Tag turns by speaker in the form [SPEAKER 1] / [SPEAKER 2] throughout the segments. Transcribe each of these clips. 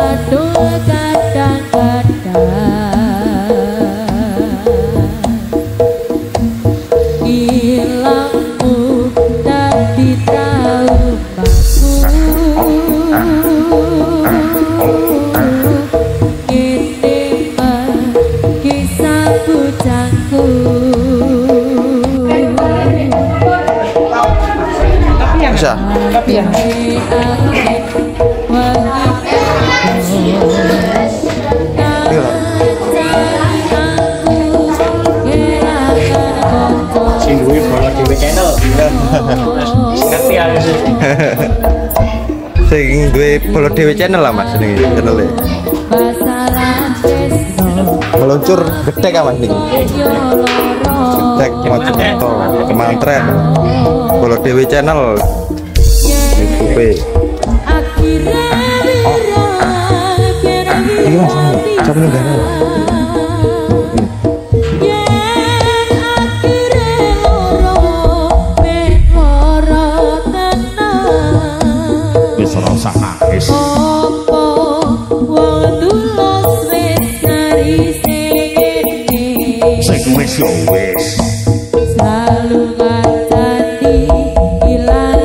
[SPEAKER 1] Bisa.
[SPEAKER 2] Tapi ya.
[SPEAKER 3] Sing duwe Polo Dewi channel. Ngerti aku sih.
[SPEAKER 1] Sing duwe Polo Dewi channel lah Mas ini channelnya. Meluncur gede kan Mas niki. Gede Mojokerto, Kemantren. Polo Dewi channel. YouTube. Oh. Ini Mas, siapa nih gak
[SPEAKER 4] wis ora usah nangis. Sing wis yo wis.
[SPEAKER 5] Selalu ngatasi hilang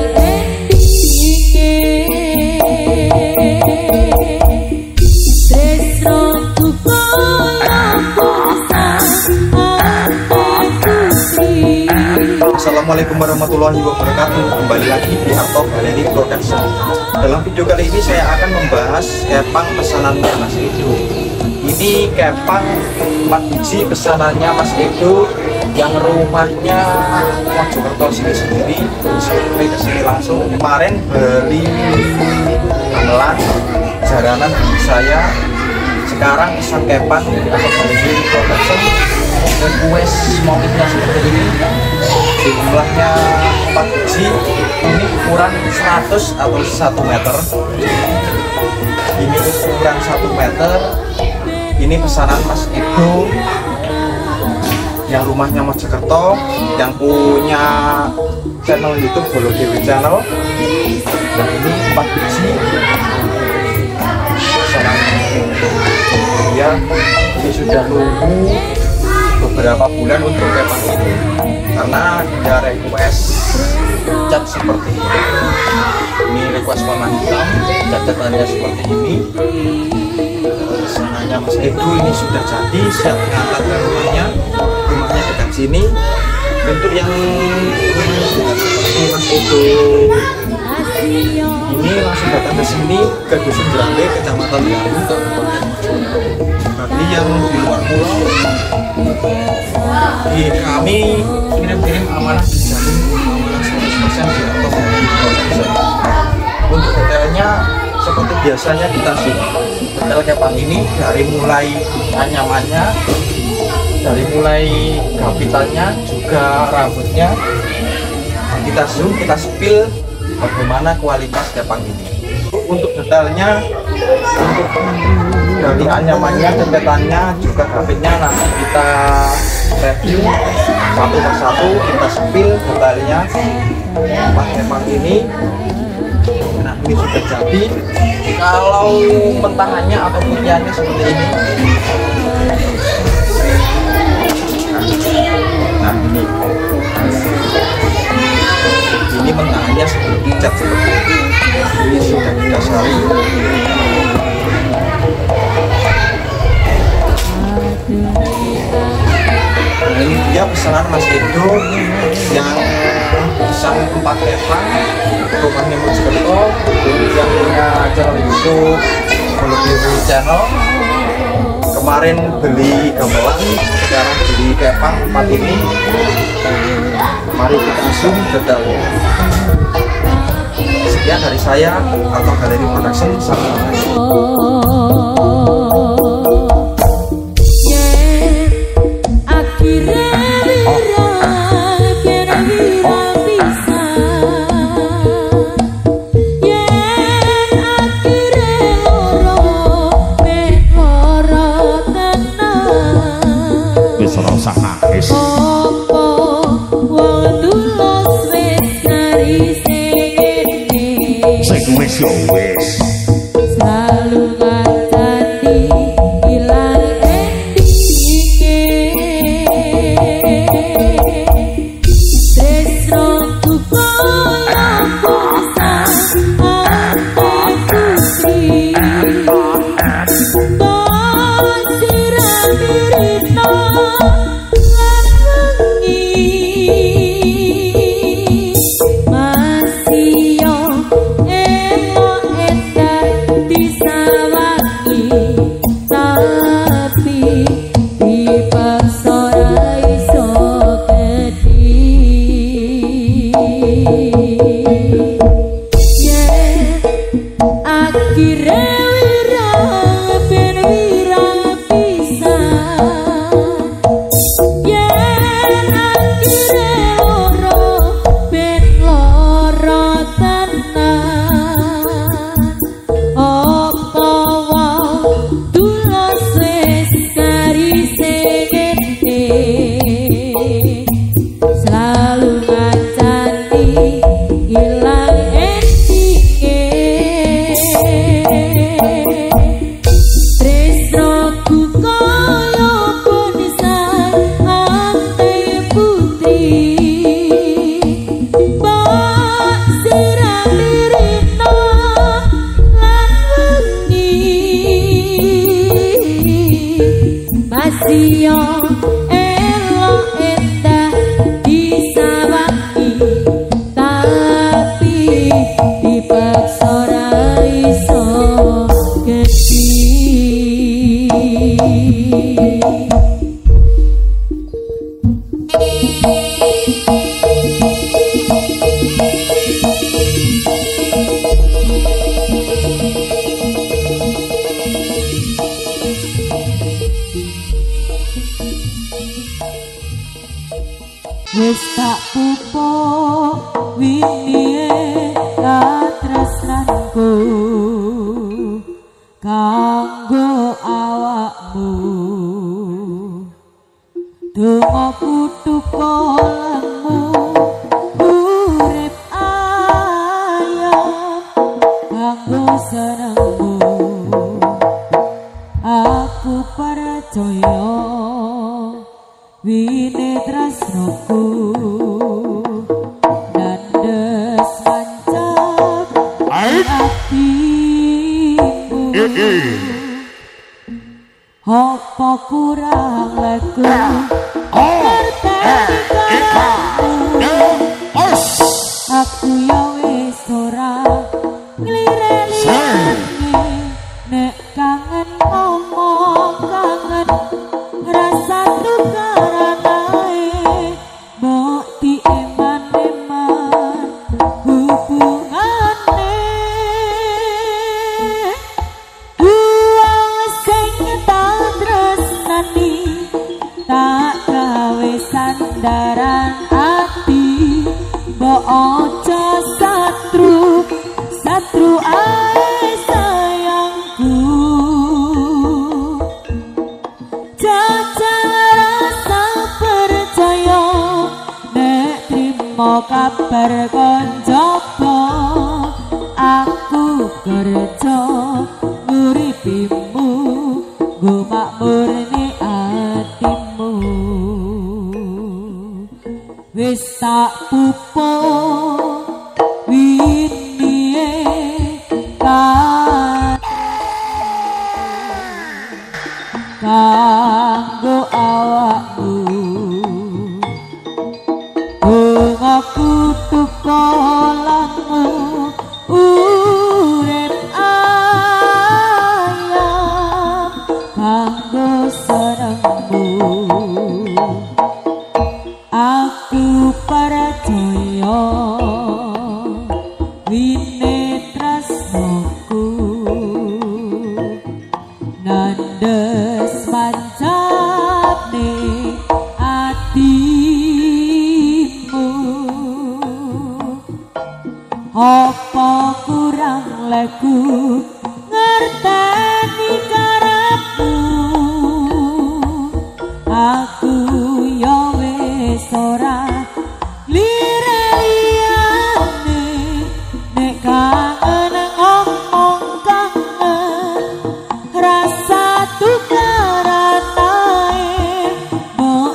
[SPEAKER 1] Assalamualaikum warahmatullahi wabarakatuh. Kembali lagi di Arto Galeri Production. Dalam video kali ini saya akan membahas kepang pesanannya Mas Edo. Ini kepang 4 biji pesanannya Mas Edo yang rumahnya Mojokerto sendiri. Survei ke sini langsung. Kemarin beli gamelan jaranan di saya. Sekarang pesan kepang di Arto Galeri Production. Request motifnya seperti ini, jumlahnya 4 biji, ini ukuran 100 atau 1 meter, ini ukuran 1 meter. Ini pesanan Mas Edo yang rumahnya Mojokerto, yang punya channel YouTube Polo Dewi channel. Dan ini 4 biji pesanan dia. Ini sudah nunggu beberapa bulan untuk kepang ini karena ada request cat seperti ini. Ini request warna hitam, cacatannya seperti ini. Pesanannya Mas Edo ini sudah jadi, siap diantar ke rumahnya dekat sini. Bentuk yang seperti Mas Edo ini langsung datang ke sini, ke Dusun Jrambe, Kecamatan Galuh, Kabupaten Mojokerto. Bagi yang di luar pulau, kami kirim amanah dijamin amanah 100% di Arto Galeri Production. Untuk detailnya seperti biasanya kita zoom detail kepang ini dari mulai anyamannya, dari mulai gapitannya, juga rambutnya. Kita zoom, kita spill bagaimana kualitas kepang ini. Untuk detailnya, untuk dari anyamannya, cepetannya, juga gapitnya nanti kita review satu persatu, kita spill detailnya kepang ini. Nah, ini sudah jadi. Kalau pentahannya atau pilihannya seperti ini. Nah, ini pentahannya seperti cat seperti ini. Ini sudah didasari. Nah, ini dia pesanan Mas Edo yang pesan 4 kepang, rumahnya Mojokerto, yang punya channel YouTube Polo Dewi channel. Kemarin beli gamelan, sekarang beli kepang 4 ini. Mari kita zoom detailnya. Sekian dari saya, Arto Galeri Production.
[SPEAKER 4] Wis ora usah nangis. Sing wis yo wis.
[SPEAKER 5] Selalu Rasio elok endah disawangi tapi dipaksa ra iso gedhi. Wis tak pupuk winine katresnanku kanggo awakmu, donga kutuk kolemu urip ayam kanggo senengmu. Aku percaya wine tresnoku nandes mancap atimu. Apa kurang laku ngerteni karepmu, aku ya wis ora nglireni nek kangen ngomong kangen rasa tukaran ae mbok dieman-eman hubungane. Wong sing tak tresnani tak gawe sandaran ati, mbok aja satru satru ae sayangku. Jajal rasa percaya nek trimo kabar konjopo, aku kerja nguripimu nggo makmurne atimu. Wis tak pupuk winine kanggo awakmu, bunga kutuk kolemu urip ayam kanggo senengmu. Aku percaya wine tresnoku nandes mancapne atimu. Apa kurang laku ngerteni karepmu, aku ya wis ora lireliane nek kangen ngomong kangen rasa tukaran ae mbok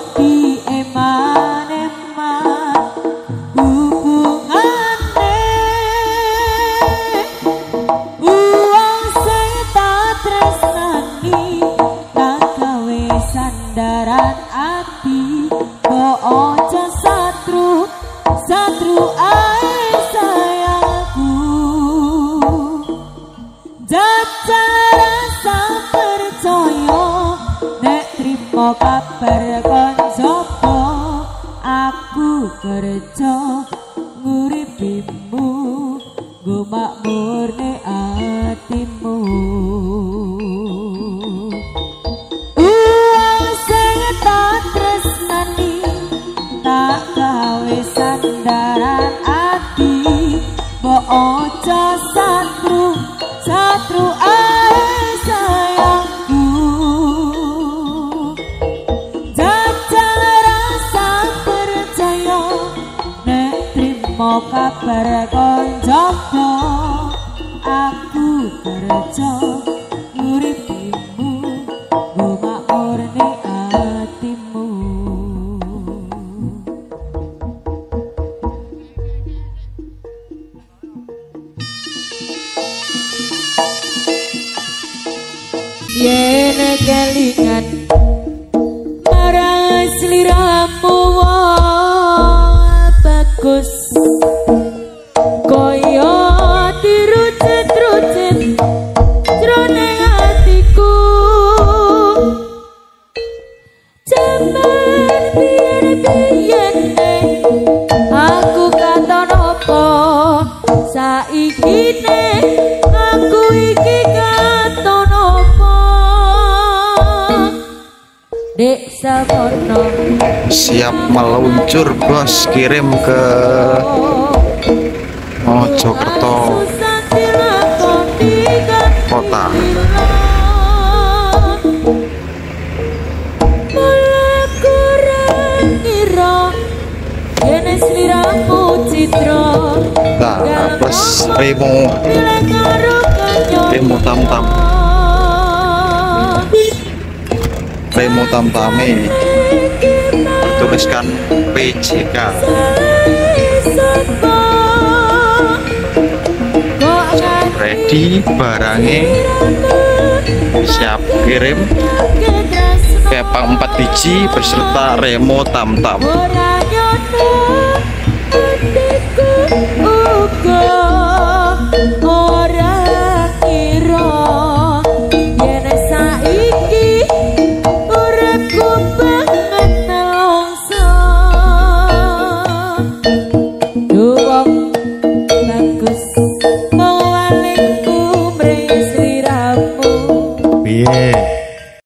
[SPEAKER 5] dieman-eman hubungane. Uang sing tak tresnani tak gawe sandaran ati, mbok aja satru satru ae sayangku. Jajal rasa percaya nek trimo kabar konjopo, aku kerja nguripimu nggo makmurne atimu. Uang sing tak tresnani tak gawe sandaran ati, mbok aja satru satru ae sayangku. Jajal rasa percaya nek trimo kabar konjopo, aku kerja nguripimu nggo makmurne atimu. Yen kelingan Dek Samono
[SPEAKER 1] siap meluncur bos, kirim ke Mojokerto kota. Nah, plus Remo tam-tam, Remo tam-tame bertuliskan PJK. Ready, barangnya siap kirim. Kepang 4 biji beserta Remo tam-tam.
[SPEAKER 4] Piye